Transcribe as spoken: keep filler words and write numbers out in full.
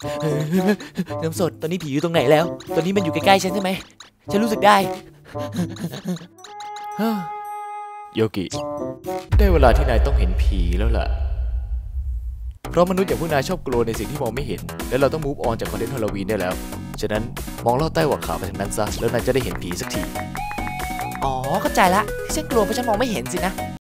น้ำสดตอนนี้ผีอยู่ตรงไหนแล้วตอนนี้มันอยู่ใกล้ๆฉันใช่ไหมฉันรู้สึกได้โยกิได้เวลาที่นายต้องเห็นผีแล้วล่ะเพราะมนุษย์อย่างพวกนายชอบกลัวในสิ่งที่มองไม่เห็นและเราต้อง move on จากคอนเทนต์ฮาโลวีนได้แล้วฉะนั้นมองลอดใต้หัวขาไปทางนั้นซะแล้วนายจะได้เห็นผีสักทีอ๋อเข้าใจละที่ฉันกลัวเพราะฉันมองไม่เห็นสินะ